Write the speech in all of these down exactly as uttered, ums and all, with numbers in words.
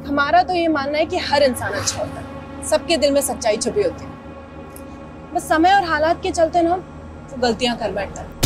हमारा तो ये मानना है कि हर इंसान अच्छा होता है, सबके दिल में सच्चाई छुपी होती है, बस समय और हालात के चलते ना वो गलतियां कर बैठता है।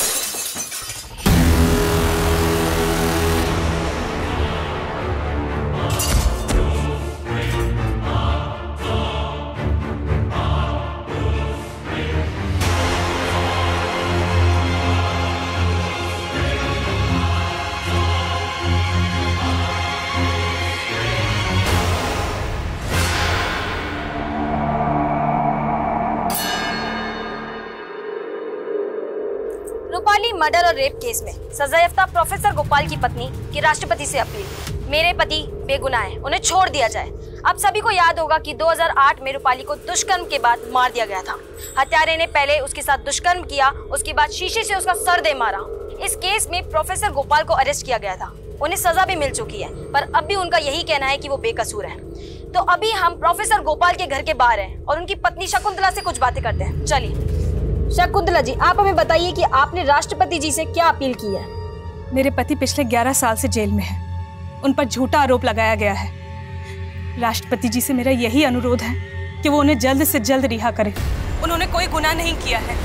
रूपाली मर्डर और रेप केस में सजायाफ्ता प्रोफेसर गोपाल की पत्नी की राष्ट्रपति से अपील, मेरे पति बेगुनाह हैं, उन्हें छोड़ दिया जाए। आप सभी को याद होगा कि दो हज़ार आठ में रूपाली को दुष्कर्म के बाद मार दिया गया था। हत्यारे ने पहले उसके साथ दुष्कर्म किया, उसके बाद शीशे से उसका सर दे मारा। इस केस में प्रोफेसर गोपाल को अरेस्ट किया गया था, उन्हें सजा भी मिल चुकी है, पर अब भी उनका यही कहना है कि वो बेकसूर है। तो अभी हम प्रोफेसर गोपाल के घर के बाहर हैं और उनकी पत्नी शकुंतला से कुछ बातें करते हैं। चलिए शकुंतला जी, आप हमें बताइए कि आपने राष्ट्रपति जी से क्या अपील की है। मेरे पति पिछले ग्यारह साल से जेल में हैं। उन पर झूठा आरोप लगाया गया है। राष्ट्रपति जी से मेरा यही अनुरोध है कि वो उन्हें जल्द से जल्द रिहा करें। उन्होंने कोई गुनाह नहीं किया है।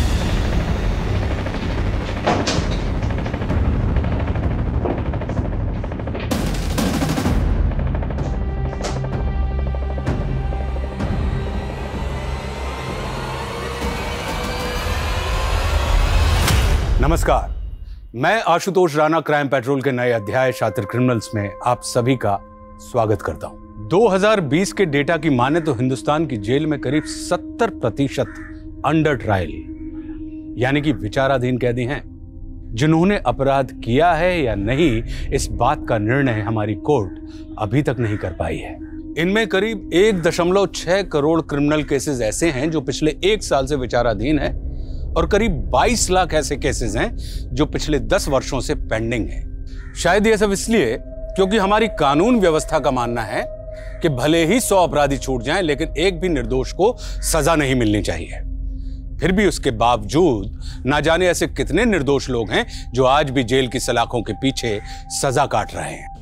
नमस्कार, मैं आशुतोष राणा क्राइम पेट्रोल के नए अध्याय शातिर क्रिमिनल्स में आप सभी का स्वागत करता हूं। दो हज़ार बीस के डेटा की माने तो हिंदुस्तान की जेल में करीब सत्तर प्रतिशत अंडर ट्रायल यानी कि विचाराधीन कैदी हैं। जिन्होंने अपराध किया है या नहीं, इस बात का निर्णय हमारी कोर्ट अभी तक नहीं कर पाई है। इनमें करीब एक दशमलव छह करोड़ क्रिमिनल केसेस ऐसे हैं जो पिछले एक साल से विचाराधीन है और करीब बाईस लाख ऐसे केसेस हैं जो पिछले दस वर्षों से पेंडिंग हैं। शायद ये सब इसलिए क्योंकि हमारी कानून व्यवस्था का मानना है कि भले ही सौ अपराधी छूट जाएं, लेकिन एक भी निर्दोष को सजा नहीं मिलनी चाहिए। फिर भी उसके बावजूद ना जाने ऐसे कितने निर्दोष लोग हैं जो आज भी जेल की सलाखों के पीछे सजा काट रहे हैं।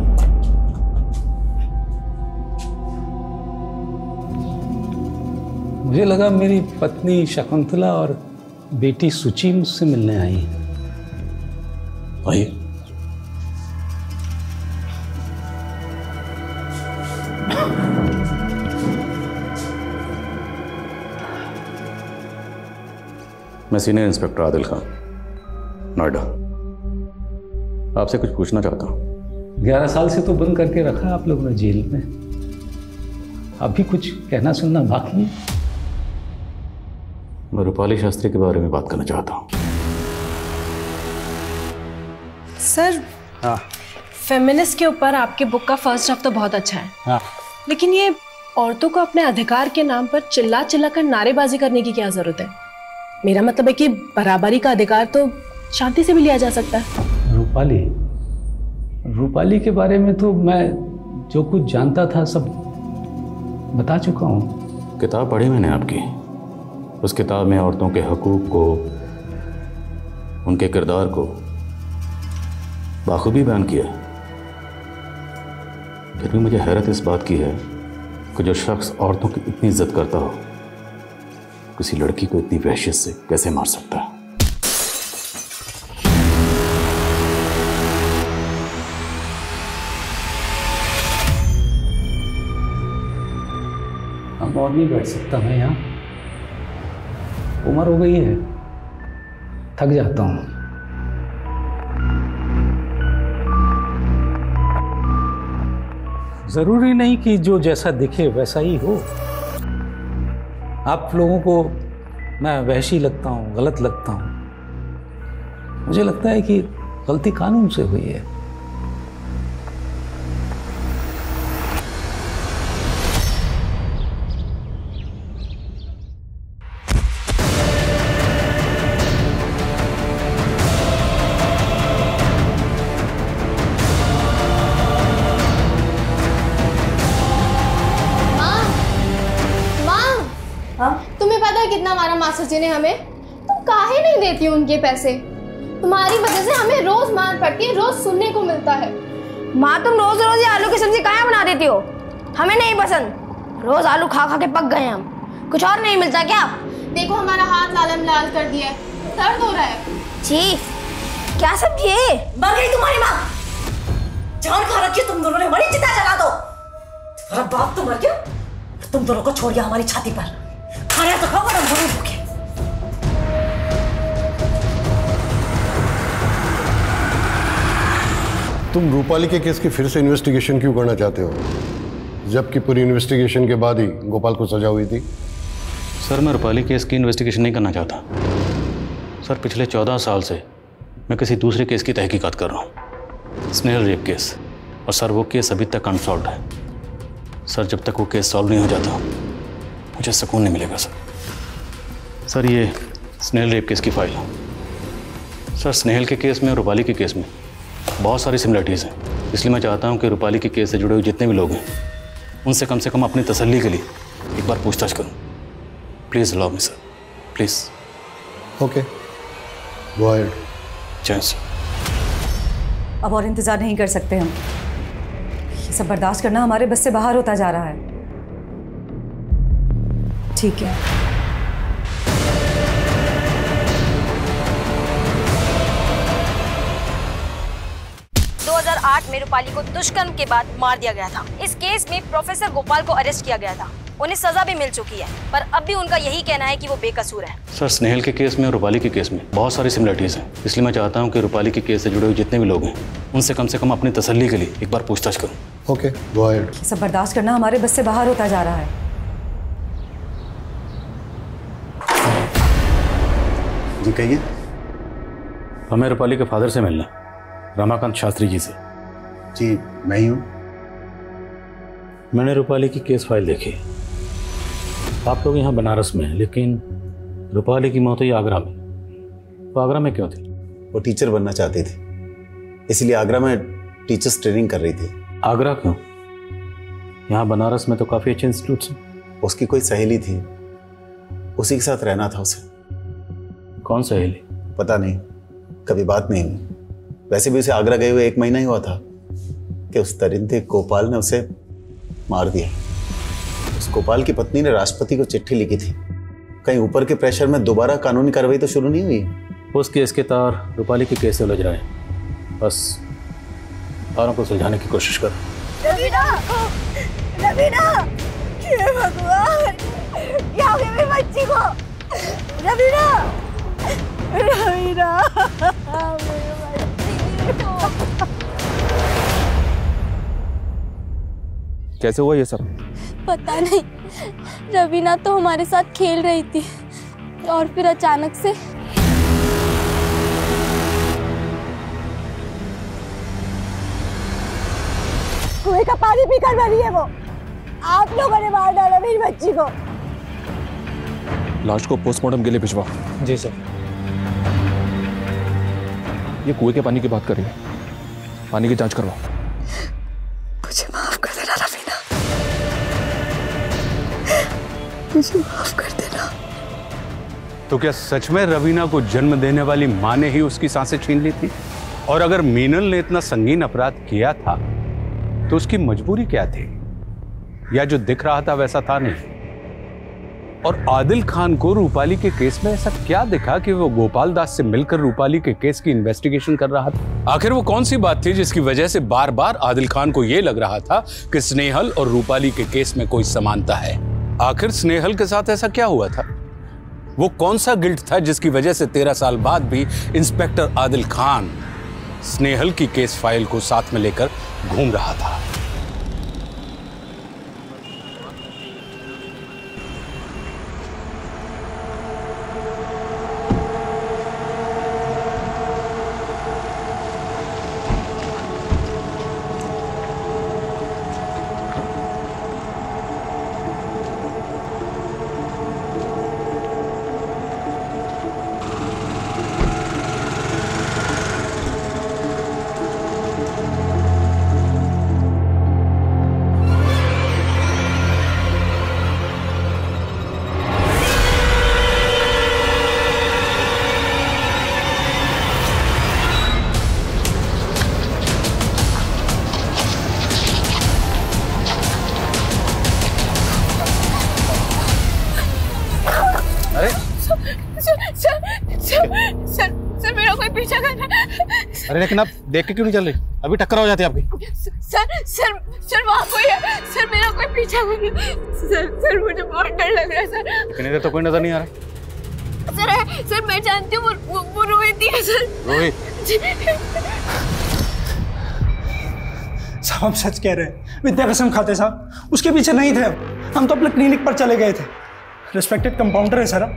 मुझे लगा मेरी पत्नी शकुंतला और बेटी सुची मुझसे मिलने आई है। आइए। मैं सीनियर इंस्पेक्टर आदिल खान, नोएडा। आपसे कुछ पूछना चाहता हूं। ग्यारह साल से तो बंद करके रखा आप लोगों ने जेल में, अभी कुछ कहना सुनना बाकी है? मैं रूपाली शास्त्री के बारे में बात करना चाहता हूँ। सर, हाँ। फेमिनिस्ट के ऊपर आपके बुक का फर्स्ट ड्राफ्ट तो बहुत अच्छा है, हाँ। लेकिन ये औरतों को अपने अधिकार के नाम पर चिल्ला चिल्ला कर नारेबाजी करने की क्या जरूरत है? मेरा मतलब है कि बराबरी का अधिकार तो शांति से भी लिया जा सकता है। रूपाली रूपाली के बारे में तो मैं जो कुछ जानता था सब बता चुका हूँ। किताब पढ़ी मैंने आपकी। उस किताब में औरतों के हकूक़ को, उनके किरदार को बाखूबी बयान किया। फिर भी मुझे हैरत इस बात की है कि जो शख्स औरतों की इतनी इज्जत करता हो, किसी लड़की को इतनी वहशत से कैसे मार सकता है। अब और नहीं बैठ सकता मैं यहाँ, उम्र हो गई है, थक जाता हूँ। जरूरी नहीं कि जो जैसा दिखे वैसा ही हो। आप लोगों को मैं वहशी लगता हूँ, गलत लगता हूँ। मुझे लगता है कि गलती कानून से हुई है। तुम्हें पता है कितना मारा मास्टर जी ने हमें? तुम काहे नहीं देती हो उनके पैसे? तुम्हारी वजह से हमें रोज मार पड़ती है, रोज सुनने को मिलता है। माँ तुम रोज रोज ये आलू की सब्जी कहाँ बना देती हो? हमें नहीं पसंद। रोज आलू खा खा के पक गए हम। कुछ और नहीं मिलता क्या? देखो हमारा हाथ लालम लाल कर दिया है, दर्द हो रहा है। छी, क्या सब्जी है? मर गई तुम्हारी माँ। जान खा रखी तुम दोनों ने, बड़ी चिता जला दो। तुम्हारा बाप तो मर गया, तुम दोनों को छोड़ दिया हमारी छाती पर। खाया तो खाओ, हम दोनों भूखे। तुम रूपाली के केस की फिर से इन्वेस्टिगेशन क्यों करना चाहते हो, जबकि पूरी इन्वेस्टिगेशन के बाद ही गोपाल को सजा हुई थी? सर मैं रूपाली केस की इन्वेस्टिगेशन नहीं करना चाहता। सर पिछले चौदह साल से मैं किसी दूसरे केस की तहकीकात कर रहा हूँ, स्नेहल रेप केस। और सर वो केस अभी तक अनसॉल्व्ड है। सर जब तक वो केस सॉल्व नहीं हो जाता मुझे सुकून नहीं मिलेगा सर। सर ये स्नेहल रेप केस की फाइल है। सर स्नेहल के केस में और रूपाली के केस में बहुत सारी सिमिलरिटीज़ हैं, इसलिए मैं चाहता हूँ कि रूपाली के केस से जुड़े हुए जितने भी लोग हैं उनसे कम से कम अपनी तसल्ली के लिए एक बार पूछताछ करूँ। Please allow me sir, please. Okay, go ahead. जय सर। अब और इंतजार नहीं कर सकते हम। ये सब बर्दाश्त करना हमारे बस से बाहर होता जा रहा है। ठीक है। दो हज़ार आठ में रूपाली को दुष्कर्म के बाद मार दिया गया था। इस केस में प्रोफेसर गोपाल को अरेस्ट किया गया था। उन्हें सजा भी मिल चुकी है, पर अब भी उनका यही कहना है कि वो बेकसूर है। सर स्नेहल के केस में और रूपाली के केस में बहुत सारी सिमिलरिटीज़ हैं, इसलिए मैं चाहता हूँ कि रूपाली के केस से जुड़े हुए जितने भी लोग हैं उनसे कम से कम अपनी तसल्ली के लिए एक बार पूछताछ करूँ। Okay, go ahead. ये सब बर्दाश्त करना हमारे बस से बाहर होता जा रहा है। जी कहिए। हमें रूपाली के फादर से मिलना, रमाकांत शास्त्री जी से। जी मैं ही हूँ। मैंने रूपाली की केस फाइल देखी। आप लोग यहाँ बनारस में हैं, लेकिन रूपाली की मौत हुई आगरा में। वो आगरा में क्यों थी? वो टीचर बनना चाहती थी, इसलिए आगरा में टीचर्स ट्रेनिंग कर रही थी। आगरा क्यों? यहाँ बनारस में तो काफ़ी अच्छे इंस्टीट्यूट्स हैं। उसकी कोई सहेली थी, उसी के साथ रहना था उसे। कौन सहेली? पता नहीं, कभी बात नहीं हुई। वैसे भी उसे आगरा गए हुए एक महीना ही हुआ था कि उस दरिंदे गोपाल ने उसे मार दिया। उस गोपाल की पत्नी ने राष्ट्रपति को चिट्ठी लिखी थी। कहीं ऊपर के प्रेशर में दोबारा कानूनी कार्रवाई तो शुरू नहीं हुई। उस केस के तार रूपाली के केस से उलझ रहे हैं, बस तारों को सुलझाने की कोशिश कर। रवीना, रवीना, हे भगवान, क्या हो गया मेरी बच्ची को? रवीना, रवीना, कैसे हुआ ये सब? पता नहीं, रवीना तो हमारे साथ खेल रही थी और फिर अचानक से कुएं का पानी पीकर मरी है वो। आप लोगों ने मार डाला मेरी बच्ची को। लाश को पोस्टमार्टम के लिए भिजवा। जी सर। ये कुएं के पानी की बात कर रही है, पानी की जांच करवाओ। मुझे माफ कर देना रवीना, मुझे माफ कर देना। तो क्या सच में रवीना को जन्म देने वाली मां ने ही उसकी सांसें छीन ली थी? और अगर मीनल ने इतना संगीन अपराध किया था तो उसकी मजबूरी क्या थी? या जो दिख रहा था वैसा था नहीं? और आदिल खान को रूपाली के केस में ऐसा क्या दिखा कि वो गोपाल दास से मिलकर रूपाली के केस की इन्वेस्टिगेशन कर रहा था? आखिर वो कौन सी बात थी जिसकी वजह से बार बार आदिल खान को यह लग रहा था कि स्नेहल और रूपाली के केस में कोई समानता है? आखिर स्नेहल के साथ ऐसा क्या हुआ था? वो कौन सा गिल्ट था जिसकी वजह से तेरह साल बाद भी इंस्पेक्टर आदिल खान स्नेहल की केस फाइल को साथ में लेकर घूम रहा था? अरे लेकिन आप देख के क्यों नहीं चल रही? अभी टक्कर हो जाती है आपकी। सर सर सर वहाँ कोई है सर, मेरा कोई पीछा नहीं। सर सर मुझे बहुत डर लग रहा है सर। लेकिन इधर तो कोई नजर नहीं आ रहा। सर है सर, मैं जानती हूँ वो, वो, वो रोहित ही है सर। रोहित? साहब हम सच कह रहे हैं, विद्या कसम खाते साहब, उसके पीछे नहीं थे। हम तो अपने क्लिनिक पर चले गए थे। रिस्पेक्टेड कंपाउंडर है सर।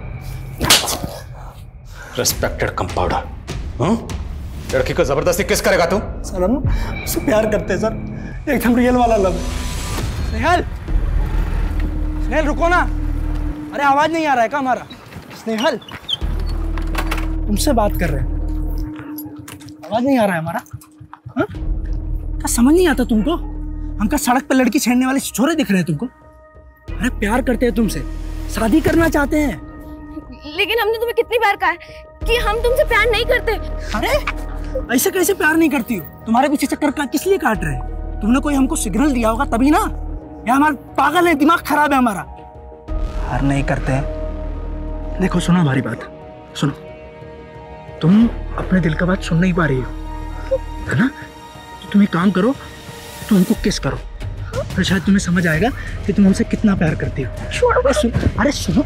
Respected compounder? हाँ? लड़की को जबरदस्ती किस करेगा तू? सर हम उससे प्यार करते हैं सर, एकदम रियल वाला लव। स्नेहल, स्नेहल रुको ना। अरे आवाज नहीं आ रहा है क्या हमारा? स्नेहल तुमसे बात कर रहे हैं, आवाज नहीं आ रहा है हमारा? हाँ? क्या समझ नहीं आता तुमको? हम क्या सड़क पर लड़की छेड़ने वाले छोरे दिख रहे हैं तुमको? अरे प्यार करते हैं तुमसे, शादी करना चाहते हैं। लेकिन हमने तुम्हें कितनी बार कहा है कि हम तुमसे प्यार नहीं करते। अरे ऐसे कैसे प्यार नहीं करती हो? तुम्हारे पीछे चक्कर का किस लिए काट रहे हैं? तुमने कोई हमको सिग्नल दिया होगा तभी ना, या हमारा पागल है, दिमाग खराब है हमारा? प्यार नहीं करते हैं। देखो सुनो हमारी बात, सुनो। तुम अपने दिल का बात सुन नहीं पा रही हो, है ना? तो तुम एक काम करो, तुम हमको किस करो, फिर शायद तुम्हें समझ आएगा कि तुम हमसे कितना प्यार करती हो। अरे सुन, अरे सुनो।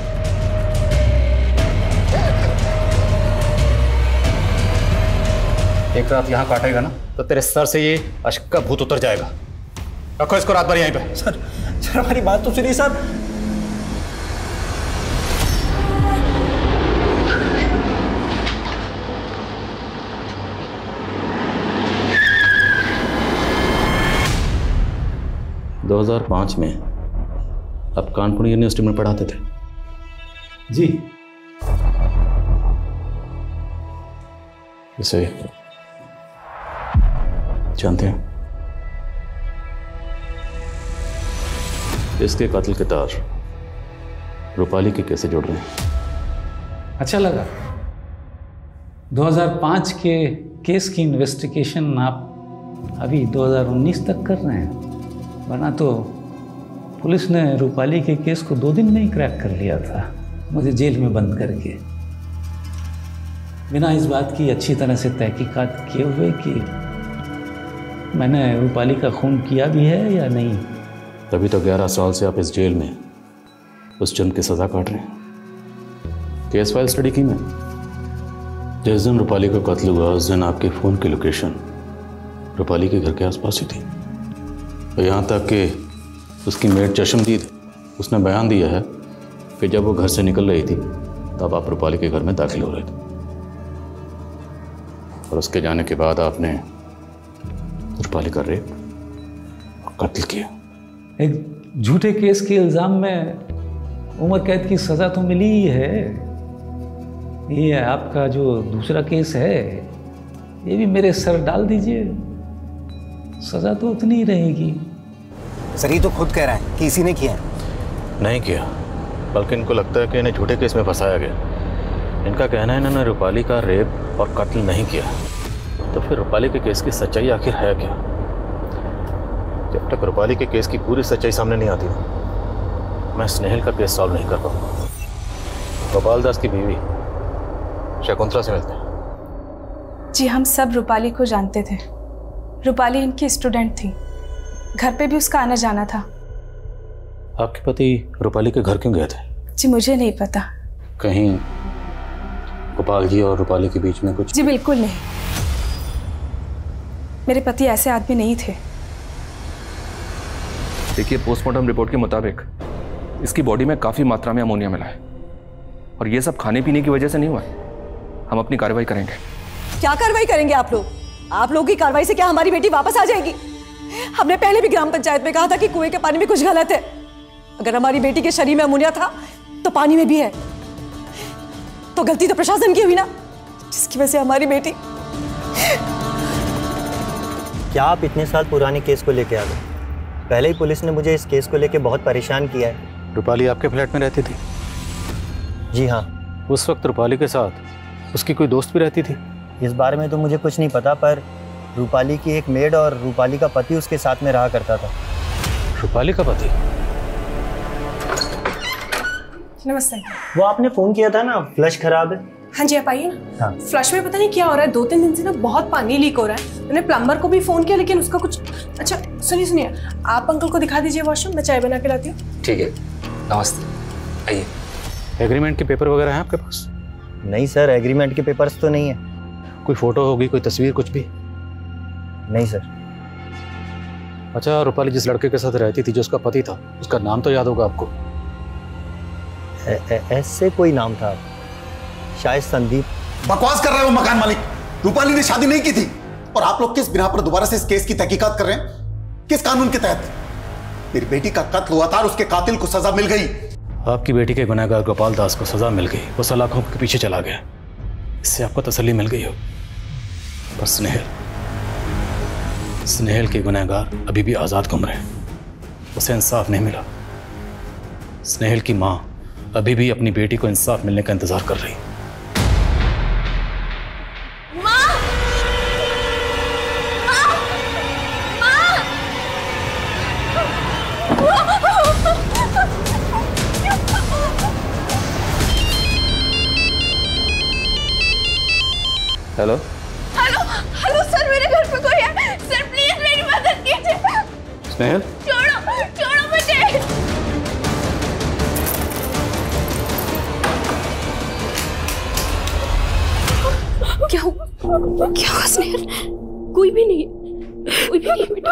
एक रात यहाँ काटेगा ना तो तेरे सर से ये अश्क का भूत उतर जाएगा। रखो इसको रात भर यहीं पे। सर सर हमारी बात तो सुनिए सर। दो हज़ार पाँच में आप कानपुर यूनिवर्सिटी में पढ़ाते थे? जी। इसे जानते हैं? इसके कत्ल के तार रूपाली के कैसे जोड़ रहे हैं? अच्छा लगा। दो हज़ार पाँच के केस की इन्वेस्टिगेशन आप अभी दो हज़ार उन्नीस तक कर रहे हैं, वरना तो पुलिस ने रूपाली के केस को दो दिन में ही क्रैक कर लिया था, मुझे जेल में बंद करके, बिना इस बात की अच्छी तरह से तहकीकात किए हुए कि मैंने रूपाली का खून किया भी है या नहीं। तभी तो ग्यारह साल से आप इस जेल में उस जुर्म की सजा काट रहे हैं। केस फाइल स्टडी की मैं। जिस दिन रूपाली का कत्ल हुआ उस दिन आपके फ़ोन की लोकेशन रूपाली के घर के आसपास ही थी। और यहाँ तक कि उसकी मेड चशमदीद, उसने बयान दिया है कि जब वो घर से निकल रही थी तब आप रूपाली के घर में दाखिल हो रहे थे, और उसके जाने के बाद आपने रूपाली का रेप और कत्ल किया। एक झूठे केस के इल्ज़ाम में उम्र कैद की सज़ा तो मिली ही है। ये आपका जो दूसरा केस है ये भी मेरे सर डाल दीजिए, सज़ा तो उतनी ही रहेगी। सर ये तो खुद कह रहा है कि इसी ने किया है। नहीं किया, बल्कि इनको लगता है कि इन्हें झूठे केस में फंसाया गया। इनका कहना है इन्होंने रूपाली का रेप और कत्ल नहीं किया। तो फिर रूपाली के केस की सच्चाई आखिर है क्या? जब तक रूपाली के केस की पूरी सच्चाई सामने नहीं आती मैं स्नेहल का केस सॉल्व नहीं कर पाऊंगा। गोपाल दास की बीवी शकुंतला से मिलते हैं। जी हम सब रूपाली को जानते थे। रूपाली इनकी स्टूडेंट थी, घर पे भी उसका आना जाना था। आपके पति रूपाली के घर क्यों गए थे? जी मुझे नहीं पता। कहीं गोपाल जी और रूपाली के बीच में कुछ? जी बिल्कुल नहीं, मेरे पति ऐसे आदमी नहीं थे। देखिए पोस्टमार्टम रिपोर्ट के मुताबिक इसकी बॉडी में काफी मात्रा में अमोनिया मिला है, और ये सब खाने पीने की वजह से नहीं हुआ है। हम अपनी कार्रवाई करेंगे। क्या कार्रवाई करेंगे आप लोग? आप लोगों की कार्रवाई से क्या हमारी बेटी वापस आ जाएगी? हमने पहले भी ग्राम पंचायत में कहा था कि कुएं के पानी में कुछ गलत है। अगर हमारी बेटी के शरीर में अमोनिया था तो पानी में भी है, तो गलती तो प्रशासन की हुई ना, जिसकी वजह से हमारी बेटी। क्या आप इतने साल पुराने केस को लेके आ गए? पहले ही पुलिस ने मुझे इस केस को लेके बहुत परेशान किया है। रूपाली आपके फ्लैट में रहती थी? जी हाँ। उस वक्त रूपाली के साथ उसकी कोई दोस्त भी रहती थी? इस बारे में तो मुझे कुछ नहीं पता, पर रूपाली की एक मेड और रूपाली का पति उसके साथ में रहा करता था। रूपाली का पति? नमस्ते। वो आपने फोन किया था ना, फ्लश खराब है, हाँ जी आप आइए ना। हाँ। फ्लश में पता नहीं क्या हो रहा है, दो तीन दिन से ना बहुत पानी लीक हो रहा है। मैंने प्लम्बर को भी फोन किया लेकिन उसका कुछ। अच्छा सुनिए सुनिए, आप अंकल को दिखा दीजिए वॉशरूम, मैं चाय बना के लाती हूँ। ठीक है, नमस्ते, आइए। एग्रीमेंट के पेपर वगैरह हैं आपके पास? नहीं सर, एग्रीमेंट के पेपर्स तो नहीं है। कोई फोटो होगी, कोई तस्वीर, कुछ भी? नहीं सर। अच्छा, रूपाली जिस लड़के के साथ रहती थी, जो उसका पति था, उसका नाम तो याद होगा आपको? ए, ए, ऐसे कोई नाम था, शायद संदीप। बकवास कर रहे हो मकान मालिक। रूपाली ने शादी नहीं की थी और आप लोग किस बिना पर दोबारा से इस केस की तहकीकात कर रहे हैं? किस कानून के तहत? मेरी बेटी का कत्ल हुआ था और उसके कातिल को सजा मिल गई। आपकी बेटी के गुनहगार गोपाल दास को सजा मिल गई, वो सलाखों के पीछे चला गया। इससे आपको तसल्ली मिल गई हो। पर स्नेहल स्नेहल के गुनहगार अभी भी आजाद घूम रहे हैं, उसे इंसाफ नहीं मिला। स्नेहल की मां अभी भी अपनी बेटी को इंसाफ मिलने का इंतजार कर रही। हेलो हेलो हेलो सर, मेरे घर पे कोई है सर, प्लीज मेरी मदद कीजिए। स्नेहल, छोड़ो छोड़ो मुझे। क्या हुआ? क्या हुआ स्नेहल? कोई भी नहीं है, कोई भी नहीं है बेटा।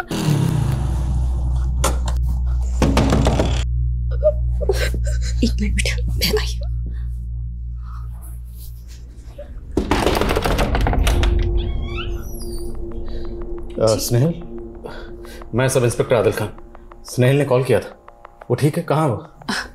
एक मिनट बेटा, मैं आई। स्नेहल, मैं सब इंस्पेक्टर आदिल खान। स्नेहल ने कॉल किया था, वो ठीक है? कहाँ वो?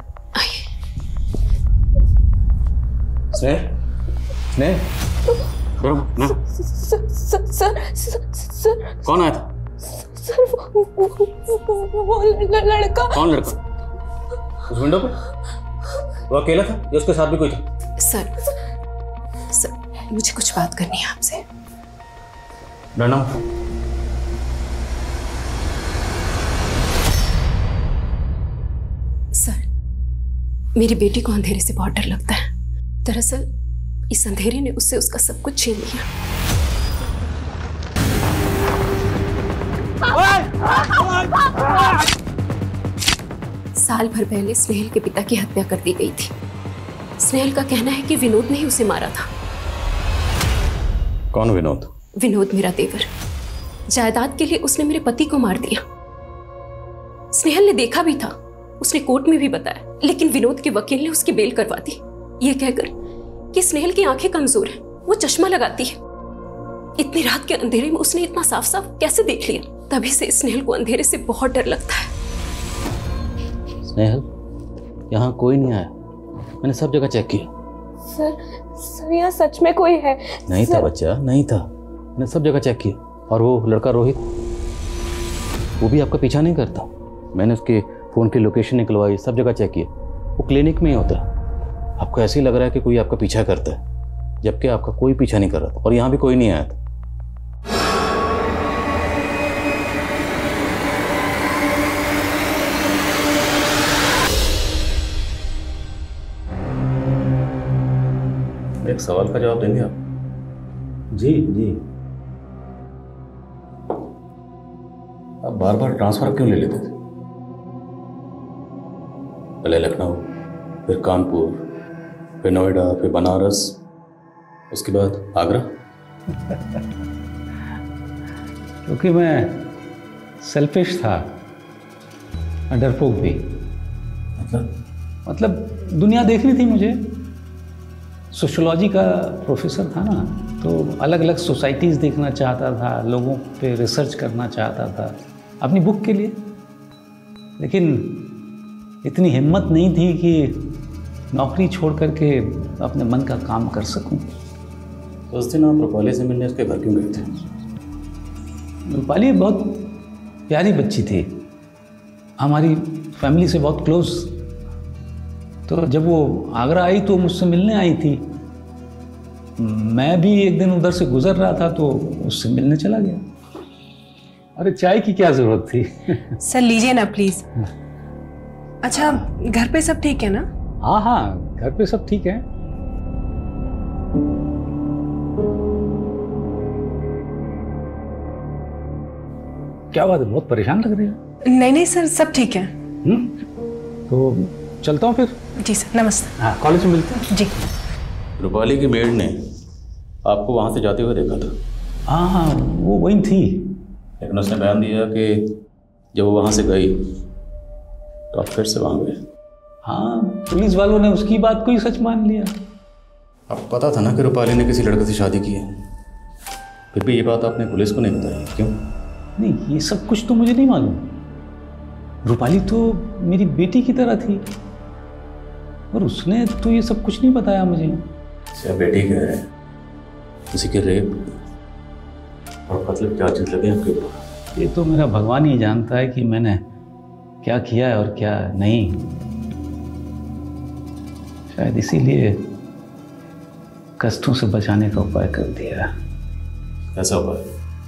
स्नेहल, स्नेहल, ना। सर सर सर सर कौन आया था? सर वो वो वो लड़का। कौन लड़का? उस विंडो पे? वो अकेला था या उसके साथ भी कोई था? सर सर मुझे कुछ बात करनी है आपसे। डरना। सर, मेरी बेटी को अंधेरे से बहुत डर लगता है। दरअसल इस अंधेरे ने उससे उसका सब कुछ छीन लिया। साल भर पहले स्नेहल के पिता की हत्या कर दी गई थी। स्नेहल का कहना है कि विनोद ने ही उसे मारा था। कौन विनोद? विनोद मेरा देवर। जायदाद के लिए उसने मेरे पति को मार दिया। स्नेहल ने देखा भी था, उसने कोर्ट में भी बताया, लेकिन विनोद के वकील ने उसकी बेल करवा दी, ये कहकर कि स्नेहल की आंखें कमजोर हैं, वो चश्मा लगाती है। इतनी रात के अंधेरे में उसने इतना साफ साफ कैसे देख लिया? तभी से स्नेहल को अंधेरे से बहुत डर लगता है। स्नेहल, यहाँ कोई नहीं आया, मैंने सब जगह चेक किया। सर सर यहाँ सच में कोई है? नहीं था बच्चा, नहीं था, मैंने सब जगह चेक किया। और वो लड़का रोहित, वो भी आपका पीछा नहीं करता। मैंने उसके फ़ोन की लोकेशन निकलवाई, सब जगह चेक किया, वो क्लिनिक में ही होता है। आपको ऐसे ही लग रहा है कि कोई आपका पीछा करता है, जबकि आपका कोई पीछा नहीं कर रहा था और यहाँ भी कोई नहीं आया था। एक सवाल का जवाब देंगे आप? जी जी। आप बार बार ट्रांसफर क्यों ले लेते थे? पहले लखनऊ, फिर कानपुर, फिर नोएडा, फिर बनारस, उसके बाद आगरा। क्योंकि मैं सेल्फिश था, डरपोक भी। मतलब मतलब दुनिया देखनी थी मुझे। सोशियोलॉजी का प्रोफेसर था ना, तो अलग अलग सोसाइटीज़ देखना चाहता था, लोगों पे रिसर्च करना चाहता था अपनी बुक के लिए। लेकिन इतनी हिम्मत नहीं थी कि नौकरी छोड़ करके अपने मन का काम कर सकूं। तो उस दिन आप रूपाली से मिलने उसके घर क्यों गए थे? रूपाली बहुत प्यारी बच्ची थी, हमारी फैमिली से बहुत क्लोज। तो जब वो आगरा आई तो मुझसे मिलने आई थी। मैं भी एक दिन उधर से गुजर रहा था तो उससे मिलने चला गया। अरे चाय की क्या जरूरत थी? सर लीजिए ना प्लीज। अच्छा घर पे सब ठीक है ना? हाँ हाँ, घर पे सब ठीक है। क्या बात है, बहुत परेशान लग रही हो? नहीं नहीं सर, सब ठीक है। हम्म, तो चलता हूँ फिर। जी सर, नमस्ते। हाँ, कॉलेज में मिलते हैं। जी। रूपाली की मेड ने आपको वहाँ से जाते हुए देखा था? हाँ हाँ, वो वही थी। लेकिन उसने बयान दिया कि जब वो वहाँ से गई तो आप फिर से वहाँ गए। हाँ, पुलिस वालों ने उसकी बात को ही सच मान लिया। आपको पता था ना कि रूपाली ने किसी लड़के से शादी की है, फिर भी ये बात आपने पुलिस को नहीं बताई, क्यों? नहीं, ये सब कुछ तो मुझे नहीं मालूम। रूपाली तो मेरी बेटी की तरह थी और उसने तो ये सब कुछ नहीं बताया मुझे। क्या बेटी कह रहे हैं? किसी के रेप और मतलब चार्जेस लगे आपके ऊपर? ये तो मेरा भगवान ही जानता है कि मैंने क्या किया है और क्या नहीं। शायद इसीलिए कष्टों से बचाने का उपाय कर दिया। ऐसा उपाय?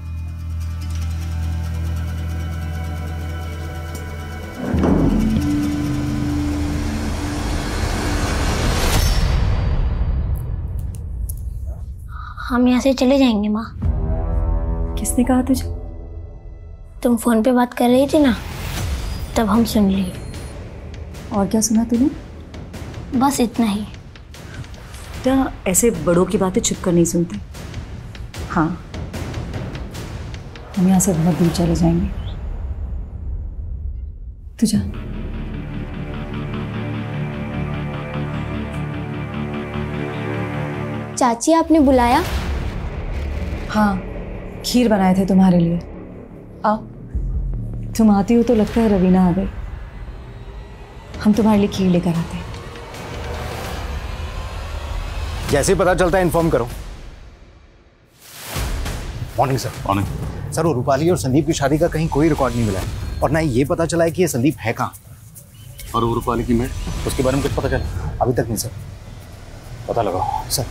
हम यहाँ से चले जाएंगे माँ। किसने कहा तुझे? तुम फोन पे बात कर रही थी ना, तब हम सुन लिए। और क्या सुना तूने? बस इतना ही। बेटा, ऐसे बड़ों की बातें छुप कर नहीं सुनते। हाँ, हम यहाँ से बहुत दूर चले जाएंगे। तू जा। चाची, आपने बुलाया? हाँ, खीर बनाए थे तुम्हारे लिए। आओ। तुम आती हो तो लगता है रवीना आ गई। हम तुम्हारे लिए खीर लेकर आते हैं। जैसे ही पता चलता है इन्फॉर्म करो। Morning sir. Morning sir. वो रूपाली और संदीप की शादी का कहीं कोई रिकॉर्ड नहीं मिला है और ना ही ये पता चला है कि ये संदीप है कहाँ। और वो रूपाली की मेड, उसके बारे में कुछ पता चला? अभी तक नहीं सर। पता लगाओ सर।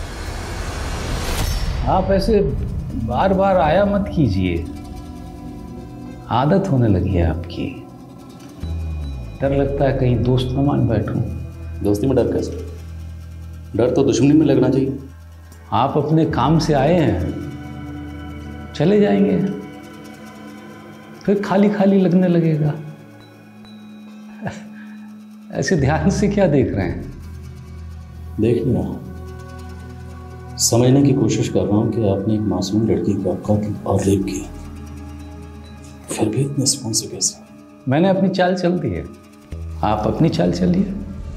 आप ऐसे बार बार आया मत कीजिए, आदत होने लगी है आपकी। डर लगता है कहीं दोस्त न मान बैठूं। दोस्ती में डर कैसे? डर तो दुश्मनी में लगना चाहिए। आप अपने काम से आए हैं, चले जाएंगे फिर खाली खाली लगने लगेगा। ऐसे ध्यान से क्या देख रहे हैं? देख नहीं रहा, समझने की कोशिश कर रहा हूं कि आपने एक मासूम लड़की का कत्ल और रेप किया, फिर भी इतने सुकून से कैसे? मैंने अपनी चाल चल दी है, आप अपनी चाल चलिए।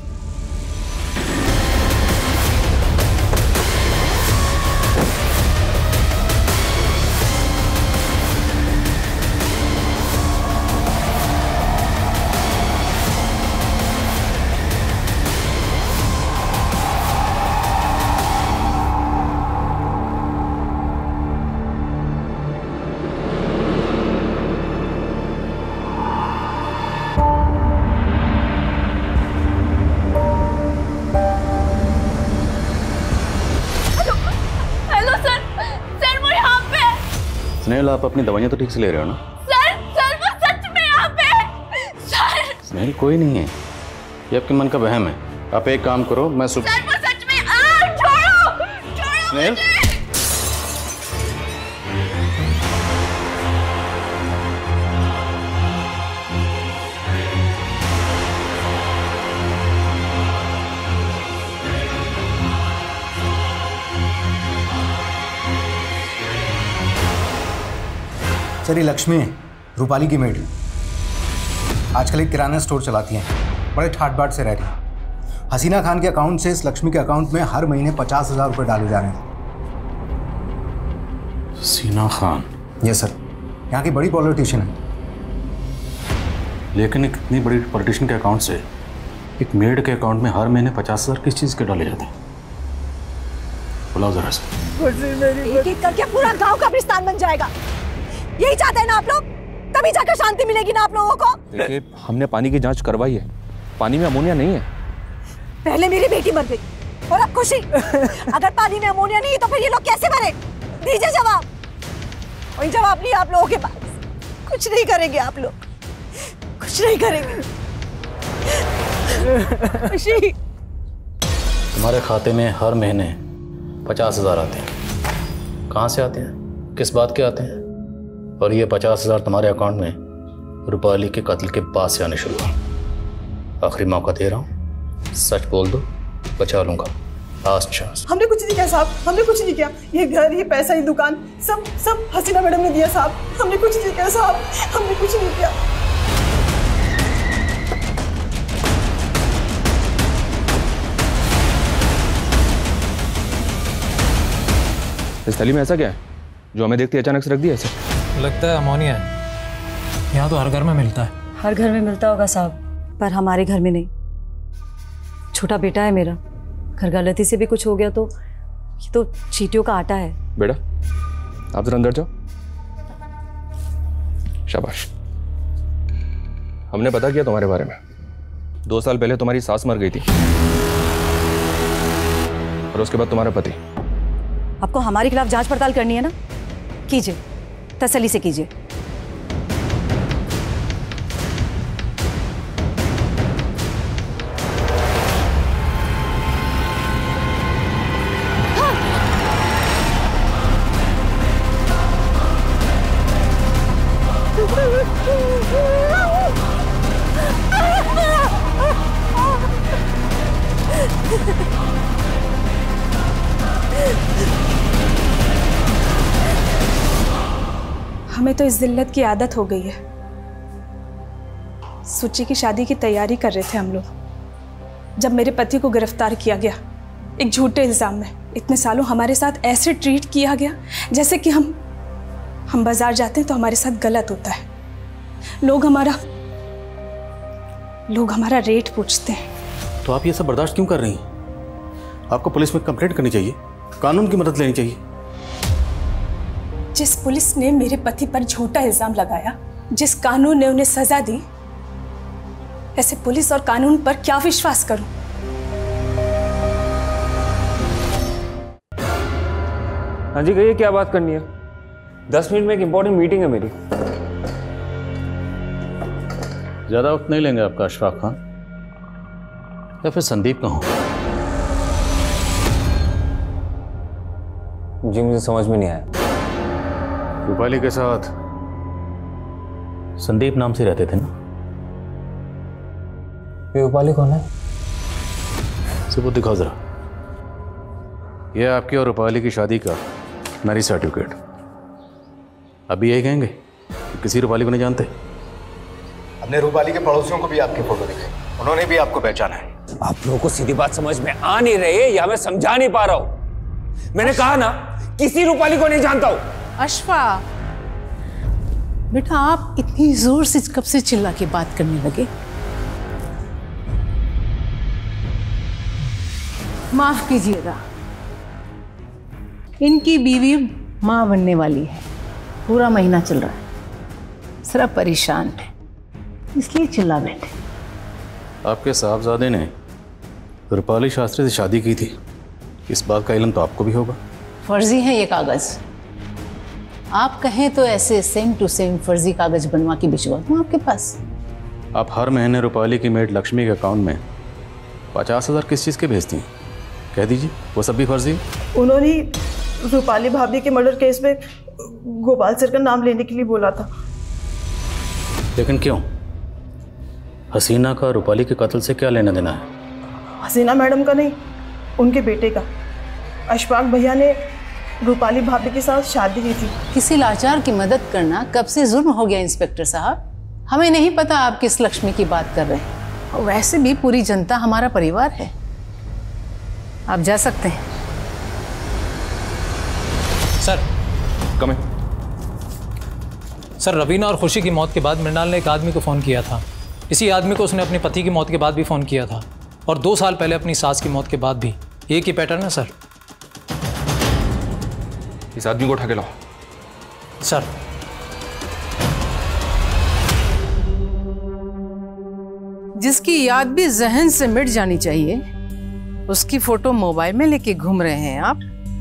स्नेहल, आप अपनी दवाइयाँ तो ठीक से ले रहे हो ना? सर, सर वो सच में यहाँ पे। सर। स्नेहल, कोई नहीं है, ये आपके मन का वहम है। आप एक काम करो, मैं सुबह। सर वो सच में। आ, छोड़ो, छोड़ो स्नेहल। सर, ये लक्ष्मी है, रूपाली की मेड। आजकल एक किराना स्टोर चलाती हैं, बड़े ठाट बाट से रह रही हैं। हसीना खान के अकाउंट से इस लक्ष्मी के अकाउंट में हर महीने पचास हजार रुपये डाले जा रहे हैं। हसीना खान? ये सर, यहाँ की बड़ी पॉलिटिशियन है। लेकिन एक इतनी बड़ी पॉलिटिशियन के अकाउंट से एक मेड के अकाउंट में हर महीने पचास हजार किस चीज़ के डाले जाते हैं? बुलाओ जरा से। एक एक करके पूरा गांव का कब्रिस्तान बन जाएगा। यही चाहते हैं ना आप लोग? तभी जाकर शांति मिलेगी ना आप लोगों को? देखिए, हमने पानी की जांच करवाई है, पानी में अमोनिया नहीं है। पहले मेरी बेटी मर गई और अब खुशी। अगर पानी में अमोनिया नहीं तो फिर ये लोग कैसे मरे? दीजिए जवाब। वही जवाब नहीं आप लोगों के पास। कुछ नहीं करेंगे आप लोग, कुछ नहीं करेंगे। खुशी, तुम्हारे खाते में हर महीने पचास हजार आते हैं। कहाँ से आते हैं? किस बात के आते हैं? और ये पचास हजार तुम्हारे अकाउंट में रूपाली के कत्ल के बाद से आने शुरू हुआ। आखिरी मौका दे रहा हूँ, सच बोल दो, बचा लूंगा। Last chance. हमने कुछ नहीं किया साहब, हमने कुछ नहीं किया। ये घर, ये पैसा, ये दुकान, सब सब हसीना मैडम ने दिया साहब। हमने कुछ नहीं किया साहब, हमने कुछ नहीं किया। इस थैली में ऐसा क्या है जो हमें देखते अचानक से रख दिया ऐसे? लगता है अमोनिया है। यहाँ तो हर घर में मिलता है। हर घर में मिलता होगा साहब, पर हमारे घर में नहीं। छोटा बेटा है मेरा, घर गलती से भी कुछ हो गया तो ये तो चींटियों का आटा है। बेटा आप जरा अंदर जाओ। शाबाश। हमने पता किया तुम्हारे बारे में। दो साल पहले तुम्हारी सास मर गई थी और उसके बाद तुम्हारा पति। आपको हमारे खिलाफ जांच पड़ताल करनी है ना, कीजिए, तसल्ली से कीजिए। हमें तो इस जिल्लत की आदत हो गई है। सुची की शादी की तैयारी कर रहे थे हम लोग जब मेरे पति को गिरफ्तार किया गया एक झूठे इल्जाम में। इतने सालों हमारे साथ ऐसे ट्रीट किया गया जैसे कि हम हम बाजार जाते हैं तो हमारे साथ गलत होता है। लोग हमारा लोग हमारा रेट पूछते हैं। तो आप ये सब बर्दाश्त क्यों कर रही हैं? आपको पुलिस में कंप्लेंट करनी चाहिए, कानून की मदद लेनी चाहिए। जिस पुलिस ने मेरे पति पर झूठा इल्जाम लगाया, जिस कानून ने उन्हें सजा दी, ऐसे पुलिस और कानून पर क्या विश्वास करूं? हाँ जी कहिए, क्या बात करनी है? दस मिनट में एक इंपॉर्टेंट मीटिंग है मेरी। ज्यादा वक्त नहीं लेंगे आपका अशफाक खान, या फिर संदीप का हूं? जी मुझे समझ में नहीं आया। रूपाली के साथ संदीप नाम से रहते थे ना? ये रूपाली कौन है? सबूत दिखाओ जरा। यह आपकी और रूपाली की शादी का मैरिज सर्टिफिकेट। अभी यही कहेंगे कि किसी रूपाली को नहीं जानते? हमने रूपाली के पड़ोसियों को भी आपकी फोटो दिखाई, उन्होंने भी आपको पहचाना है। आप लोगों को सीधी बात समझ में आ नहीं रही या मैं समझा नहीं पा रहा हूं? मैंने कहा ना किसी रूपाली को नहीं जानता हूं। अशफा बेटा, आप इतनी जोर से कब से चिल्ला के बात करने लगे? माफ कीजिएगा, इनकी बीवी मां बनने वाली है। पूरा महीना चल रहा है, सिर्फ परेशान है इसलिए चिल्ला बैठे। आपके साहबजादे ने रूपाली शास्त्री से शादी की थी, इस बात का इल्म तो आपको भी होगा। फर्जी है ये कागज। आप कहें तो ऐसे सेम टू सेम फर्जी कागज बनवा के भिजवा दूं आपके पास। आप हर महीने रूपाली की मेड लक्ष्मी के अकाउंट में पचास हजार किस चीज़ के भेजती हैं? कह दीजिए, वो सब भी फर्जी? उन्होंने रूपाली भाभी के मर्डर केस में गोपाल सर का नाम लेने के लिए बोला था। लेकिन क्यों? हसीना का रूपाली के कत्ल से क्या लेना देना है? हसीना मैडम का नहीं, उनके बेटे का। अशफाक भैया ने रूपाली भाभी के साथ शादी की थी। किसी लाचार की मदद करना कब से जुर्म हो गया इंस्पेक्टर साहब? हमें नहीं पता आप किस लक्ष्मी की बात कर रहे हैं। और वैसे भी पूरी जनता हमारा परिवार है। आप जा सकते हैं। सर कम है। सर, रवीना और खुशी की मौत के बाद मृणाल ने एक आदमी को फ़ोन किया था। इसी आदमी को उसने अपने पति की मौत के बाद भी फ़ोन किया था, और दो साल पहले अपनी सास की मौत के बाद भी। एक ही पैटर्न है सर। इस आदमी को उठा के लाओ। सर जिसकी याद भी जहन से मिट जानी चाहिए, उसकी फोटो मोबाइल में लेके घूम रहे हैं आप।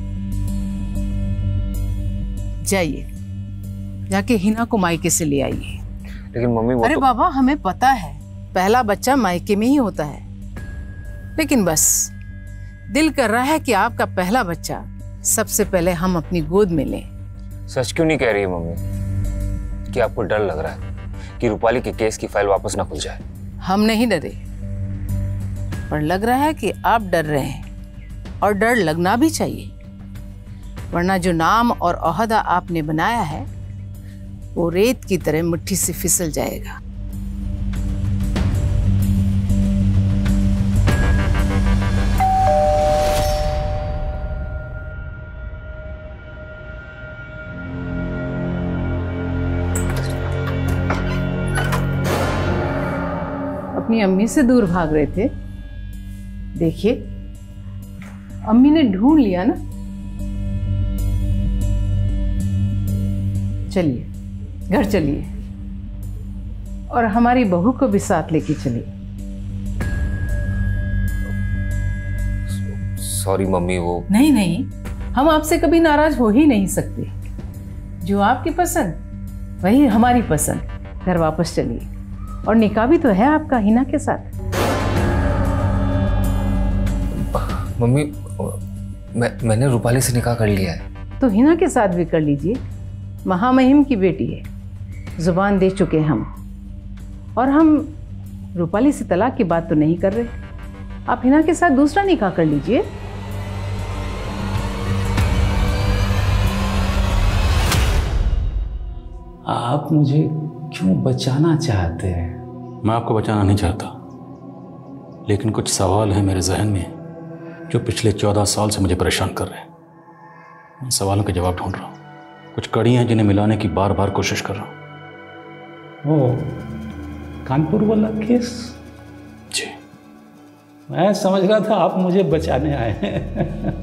जाइए, जाके हिना को मायके से ले आइए। लेकिन मम्मी वो अरे तो... बाबा, हमें पता है पहला बच्चा मायके में ही होता है, लेकिन बस दिल कर रहा है कि आपका पहला बच्चा सबसे पहले हम अपनी गोद में लें। सच क्यों नहीं कह रही है मम्मी? कि आपको डर लग रहा है कि रूपाली के केस की फाइल वापस ना खुल जाए। हम नहीं डरे, पर लग रहा है कि आप डर रहे हैं, और डर लगना भी चाहिए, वरना जो नाम और ओहदा आपने बनाया है वो रेत की तरह मुट्ठी से फिसल जाएगा। अपनी अम्मी से दूर भाग रहे थे, देखिए अम्मी ने ढूंढ लिया ना। चलिए घर चलिए, और हमारी बहू को भी साथ लेके चलिए। सॉरी मम्मी, वो नहीं नहीं, हम आपसे कभी नाराज हो ही नहीं सकते। जो आपकी पसंद वही हमारी पसंद। घर वापस चलिए, और निकाह भी तो है आपका हिना के साथ। मम्मी, मैं मैंने रूपाली से निकाह कर लिया है। तो हिना के साथ भी कर लीजिए, महामहिम की बेटी है, जुबान दे चुके हम। और हम रूपाली से तलाक की बात तो नहीं कर रहे। आप हिना के साथ दूसरा निकाह कर लीजिए। आप मुझे क्यों बचाना चाहते हैं? मैं आपको बचाना नहीं चाहता, लेकिन कुछ सवाल हैं मेरे जहन में जो पिछले चौदह साल से मुझे परेशान कर रहे हैं। उन सवालों के जवाब ढूंढ रहा हूँ। कुछ कड़ी हैं जिन्हें मिलाने की बार बार कोशिश कर रहा हूँ। वो कानपुर वाला केस? जी। मैं समझ रहा था आप मुझे बचाने आए हैं।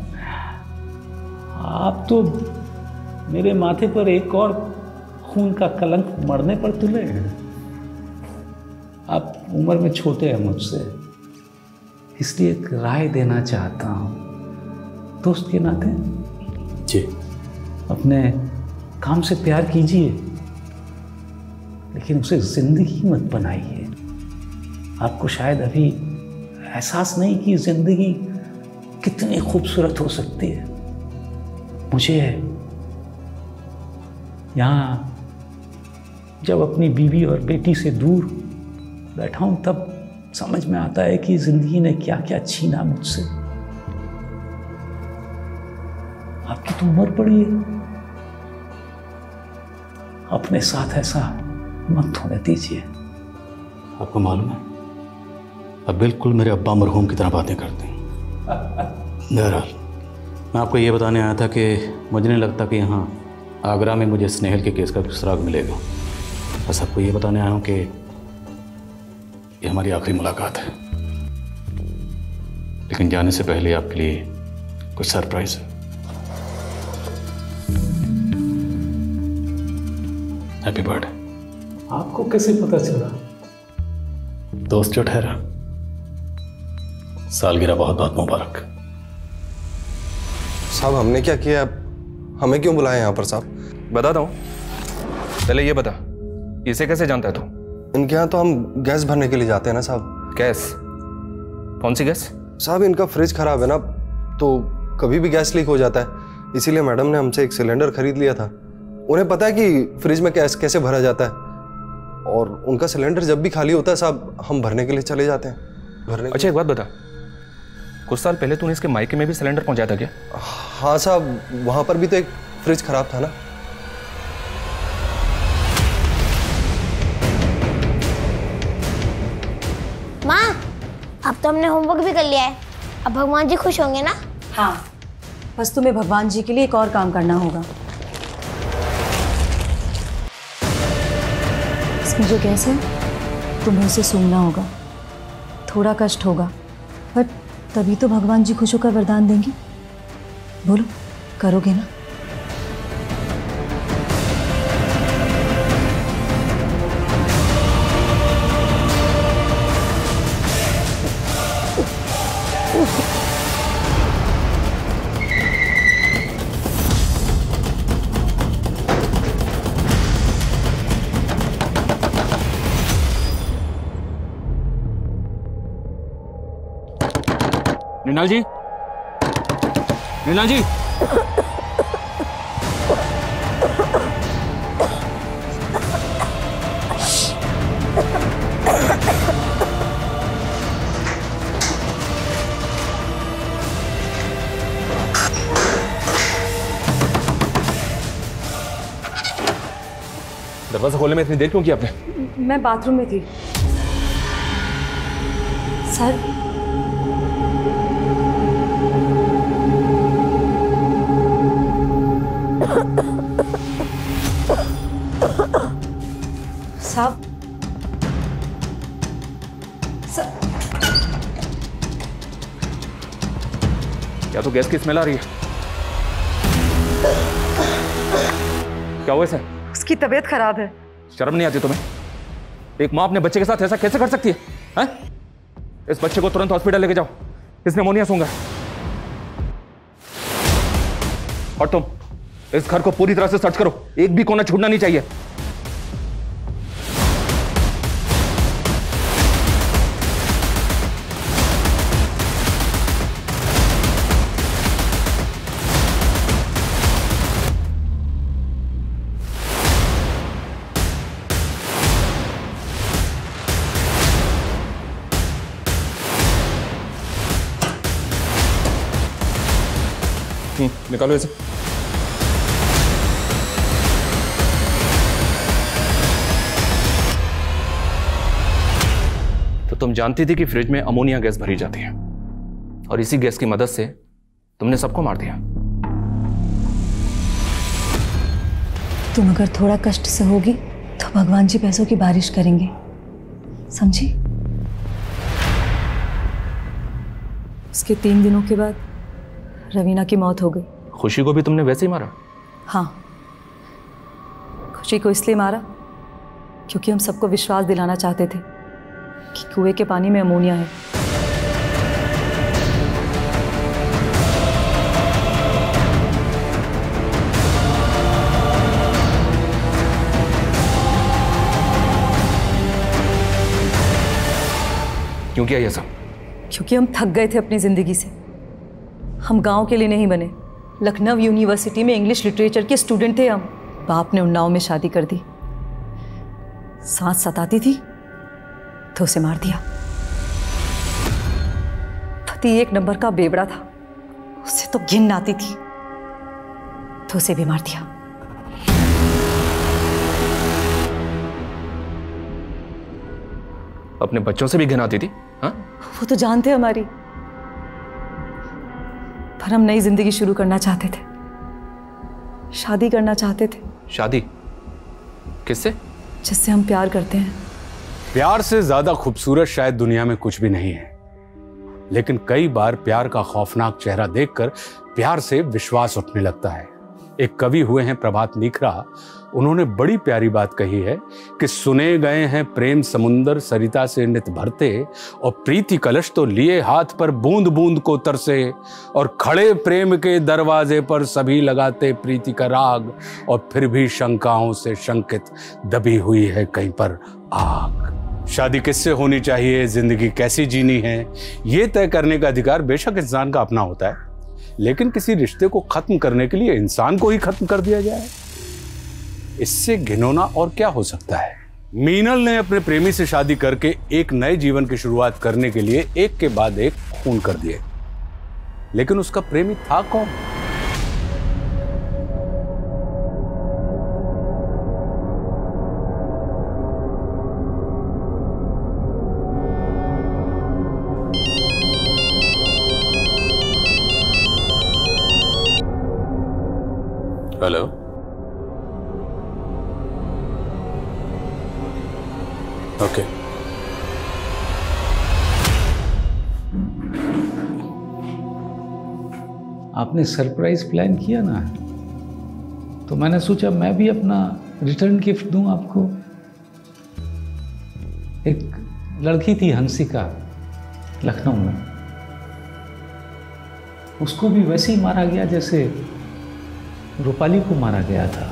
आप तो मेरे माथे पर एक और खून का कलंक मरने पर तुले हैं। आप उम्र में छोटे हैं मुझसे, इसलिए एक राय देना चाहता हूँ दोस्त के नाते। जी। अपने काम से प्यार कीजिए, लेकिन उसे जिंदगी मत बनाइए। आपको शायद अभी एहसास नहीं कि जिंदगी कितनी खूबसूरत हो सकती है। मुझे यहाँ जब अपनी बीवी और बेटी से दूर बैठा हूँ तब समझ में आता है कि जिंदगी ने क्या क्या छीना मुझसे। आपकी तो उम्र पड़ी है, अपने साथ ऐसा मत होने दीजिए। आपको मालूम है, अब बिल्कुल मेरे अब्बा मरहूम की तरह बातें करते हैं। बहरहाल मैं आपको ये बताने आया था कि मुझे नहीं लगता कि यहाँ आगरा में मुझे स्नेहल के केस का सुराग मिलेगा। बस आपको ये बताने आया हूँ कि ये हमारी आखिरी मुलाकात है, लेकिन जाने से पहले आपके लिए कुछ सरप्राइज है। Happy birthday. आपको कैसे पता चला? दोस्त जो ठहरा, सालगिरह बहुत बहुत मुबारक। साहब हमने क्या किया, हमें क्यों बुलाया यहाँ पर साहब? बताता हूँ, पहले ये बता, इसे कैसे जानता है तू? इनके यहाँ तो हम गैस भरने के लिए जाते हैं ना साहब। गैस? कौन सी गैस? साहब इनका फ्रिज खराब है ना, तो कभी भी गैस लीक हो जाता है, इसीलिए मैडम ने हमसे एक सिलेंडर खरीद लिया था। उन्हें पता है कि फ्रिज में गैस कैसे भरा जाता है, और उनका सिलेंडर जब भी खाली होता है साहब हम भरने के लिए चले जाते हैं। भरने अच्छा एक बात बता, कुछ साल पहले तूने इसके मायके में भी सिलेंडर पहुंचाया था क्या? हाँ साहब, वहां पर भी तो एक फ्रिज खराब था ना। माँ, अब तो हमने होमवर्क भी कर लिया है, अब भगवान जी खुश होंगे ना? हाँ, बस तुम्हें भगवान जी के लिए एक और काम करना होगा। इसमें जो गैस है तुम्हें उसे सूंघना होगा। थोड़ा कष्ट होगा, पर तभी तो भगवान जी खुश होकर वरदान देंगे। बोलो, करोगे ना? मृणाल जी, मृणाल जी, दरवाजा खोलने में इतनी देर क्यों की आपने? मैं बाथरूम में थी सर। साहब क्या तो गैस की स्मेल आ रही है? क्या हुआ सर? उसकी तबीयत खराब है। शर्म नहीं आती तुम्हें? एक माँ अपने बच्चे के साथ ऐसा कैसे कर सकती है, है? इस बच्चे को तुरंत हॉस्पिटल लेके जाओ, इसने निमोनिया सूंघा। और तुम इस घर को पूरी तरह से सर्च करो, एक भी कोना छूटना नहीं चाहिए। निकालो इसे। तो तुम जानती थी कि फ्रिज में अमोनिया गैस भरी जाती है और इसी गैस की मदद से तुमने सबको मार दिया। तुम अगर थोड़ा कष्ट से होगी तो भगवान जी पैसों की बारिश करेंगे, समझी? उसके तीन दिनों के बाद रवीना की मौत हो गई। खुशी को भी तुमने वैसे ही मारा? हाँ, खुशी को इसलिए मारा क्योंकि हम सबको विश्वास दिलाना चाहते थे कि कुएं के पानी में अमोनिया है। क्यों किया ये सब? क्योंकि हम थक गए थे अपनी जिंदगी से। हम गांव के लिए नहीं बने, लखनऊ यूनिवर्सिटी में इंग्लिश लिटरेचर के स्टूडेंट थे हम। बाप ने उन्नाव में शादी कर दी, सांस सताती थी तो उसे मार दिया। पति एक नंबर का बेवड़ा था, उसे तो घिन आती थी तो उसे भी मार दिया। अपने बच्चों से भी घिन आती थी? हाँ? वो तो जानते हमारी, पर हम नई जिंदगी शुरू करना चाहते थे, शादी करना चाहते थे। शादी किससे? जिससे हम प्यार करते हैं। प्यार से ज्यादा खूबसूरत शायद दुनिया में कुछ भी नहीं है, लेकिन कई बार प्यार का खौफनाक चेहरा देखकर प्यार से विश्वास उठने लगता है। एक कवि हुए हैं प्रभात लीखरा, उन्होंने बड़ी प्यारी बात कही है कि सुने गए हैं प्रेम समुंदर सरिता से नित भरते, और प्रीति कलश तो लिए हाथ पर बूंद बूंद को तरसे, और खड़े प्रेम के दरवाजे पर सभी लगाते प्रीति का राग, और फिर भी शंकाओं से शंकित दबी हुई है कहीं पर आग। शादी किससे होनी चाहिए, जिंदगी कैसी जीनी है, ये तय करने का अधिकार बेशक इंसान का अपना होता है, लेकिन किसी रिश्ते को खत्म करने के लिए इंसान को ही खत्म कर दिया जाए, इससे घिनौना और क्या हो सकता है। मीनल ने अपने प्रेमी से शादी करके एक नए जीवन की शुरुआत करने के लिए एक के बाद एक खून कर दिए, लेकिन उसका प्रेमी था कौन? Hello, okay. आपने सरप्राइज प्लान किया ना, तो मैंने सोचा मैं भी अपना रिटर्न गिफ्ट दूं आपको। एक लड़की थी हंसिका, लखनऊ में, उसको भी वैसे ही मारा गया जैसे रूपाली को मारा गया था।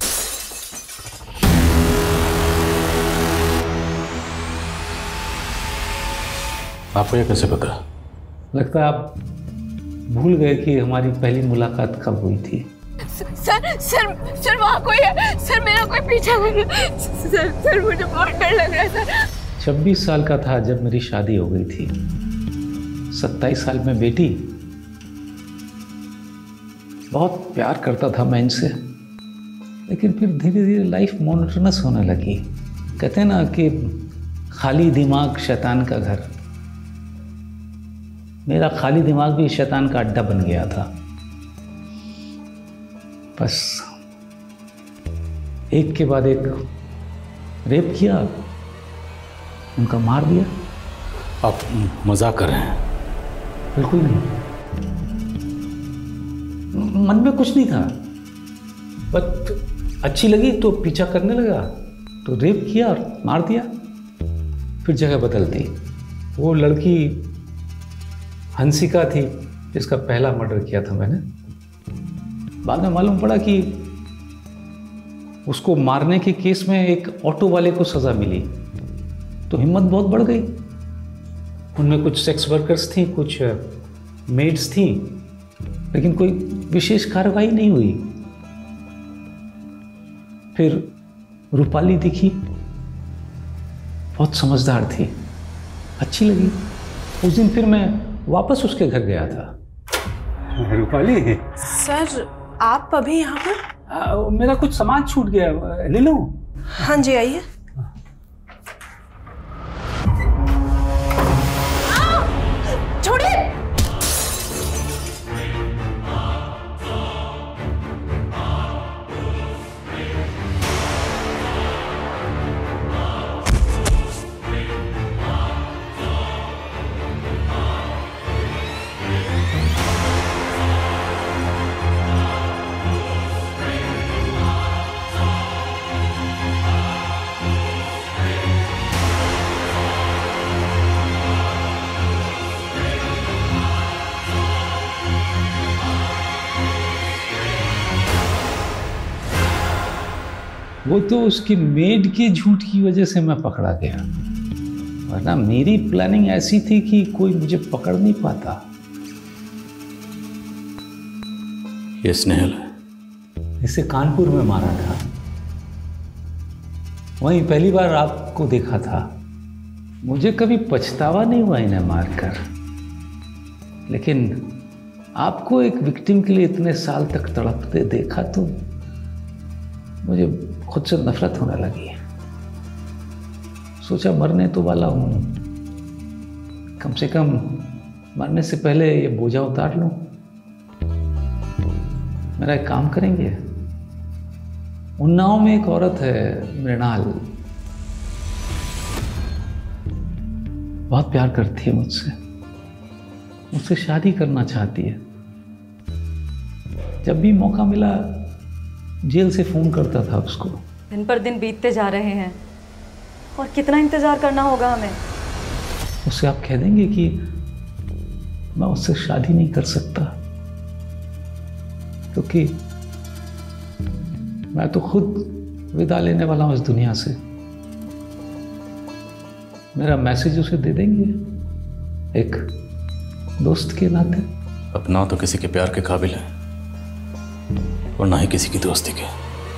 आपको ये कैसे पता? लगता है आप भूल गए कि हमारी पहली मुलाकात कब हुई थी। सर सर सर वहाँ कोई है सर, मेरा कोई पीछा कर रहा है सर। सर मुझे बहुत डर लग रहा है सर। छब्बीस साल का था जब मेरी शादी हो गई थी, सत्ताईस साल में बेटी। बहुत प्यार करता था मैं इनसे, लेकिन फिर धीरे धीरे लाइफ मोनोटोनस होने लगी। कहते हैं ना कि खाली दिमाग शैतान का घर। मेरा खाली दिमाग भी शैतान का अड्डा बन गया था। बस एक के बाद एक रेप किया, उनका मार दिया। आप मजाक कर रहे हैं? बिल्कुल नहीं, मन में कुछ नहीं था, बट अच्छी लगी तो पीछा करने लगा, तो रेप किया और मार दिया। फिर जगह बदल दी। वो लड़की हंसिका थी जिसका पहला मर्डर किया था मैंने। बाद में मालूम पड़ा कि उसको मारने के केस में एक ऑटो वाले को सजा मिली, तो हिम्मत बहुत बढ़ गई। उनमें कुछ सेक्स वर्कर्स थी, कुछ मेड्स थी, लेकिन कोई विशेष कार्रवाई नहीं हुई। फिर रूपाली दिखी, बहुत समझदार थी, अच्छी लगी। उस दिन फिर मैं वापस उसके घर गया था। रूपाली सर, आप अभी यहाँ पर? आ, मेरा कुछ सामान छूट गया, ले लूं? हाँ जी, आइए। छोड़िए। वो तो उसकी मेड के झूठ की वजह से मैं पकड़ा गया, वरना मेरी प्लानिंग ऐसी थी कि कोई मुझे पकड़ नहीं पाता। ये स्नेहल है। इसे कानपुर में मारा था, वहीं पहली बार आपको देखा था। मुझे कभी पछतावा नहीं हुआ इन्हें मारकर, लेकिन आपको एक विक्टिम के लिए इतने साल तक तड़पते देखा तो मुझे खुद से नफरत होने लगी। सोचा मरने तो वाला हूं, कम से कम मरने से पहले ये बोझा उतार लूं। मेरा एक काम करेंगे? उन्नाव में एक औरत है मृणाल, बहुत प्यार करती है मुझसे, मुझसे शादी करना चाहती है। जब भी मौका मिला जेल से फोन करता था उसको। दिन पर दिन बीतते जा रहे हैं और कितना इंतजार करना होगा हमें। उससे आप कह देंगे कि मैं उससे शादी नहीं कर सकता, क्योंकि मैं तो खुद विदा लेने वाला हूं इस दुनिया से। मेरा मैसेज उसे दे देंगे एक दोस्त के नाते। अब ना तो किसी के प्यार के काबिल है और ना ही किसी की दोस्ती के।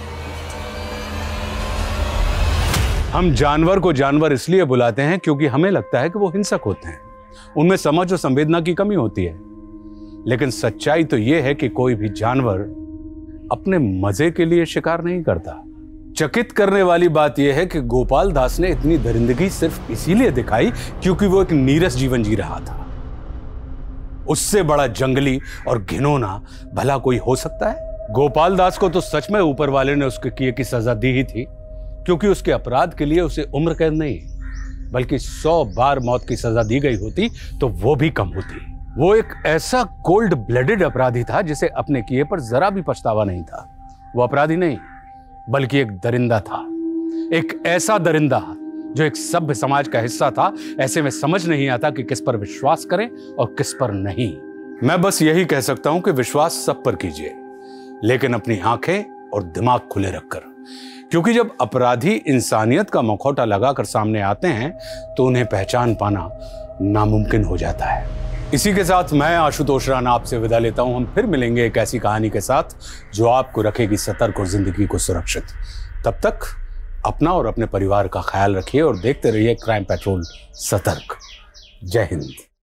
हम जानवर को जानवर इसलिए बुलाते हैं क्योंकि हमें लगता है कि वो हिंसक होते हैं, उनमें समझ और संवेदना की कमी होती है। लेकिन सच्चाई तो यह है कि कोई भी जानवर अपने मजे के लिए शिकार नहीं करता। चकित करने वाली बात यह है कि गोपाल दास ने इतनी दरिंदगी सिर्फ इसीलिए दिखाई क्योंकि वो एक नीरस जीवन जी रहा था। उससे बड़ा जंगली और घिनौना भला कोई हो सकता है? गोपाल दास को तो सच में ऊपर वाले ने उसके किए की सजा दी ही थी, क्योंकि उसके अपराध के लिए उसे उम्र कैद नहीं बल्कि सौ बार मौत की सजा दी गई होती तो वो भी कम होती। वो एक ऐसा कोल्ड ब्लडेड अपराधी था जिसे अपने किए पर जरा भी पछतावा नहीं था। वो अपराधी नहीं बल्कि एक दरिंदा था, एक ऐसा दरिंदा जो एक सभ्य समाज का हिस्सा था। ऐसे में समझ नहीं आता कि किस पर विश्वास करें और किस पर नहीं। मैं बस यही कह सकता हूं कि विश्वास सब पर कीजिए, लेकिन अपनी आंखें और दिमाग खुले रखकर, क्योंकि जब अपराधी इंसानियत का मुखौटा लगाकर सामने आते हैं तो उन्हें पहचान पाना नामुमकिन हो जाता है। इसी के साथ मैं आशुतोष राणा आपसे विदा लेता हूं। हम फिर मिलेंगे एक ऐसी कहानी के साथ जो आपको रखेगी सतर्क और जिंदगी को सुरक्षित। तब तक अपना और अपने परिवार का ख्याल रखिए और देखते रहिए क्राइम पेट्रोल सतर्क। जय हिंद।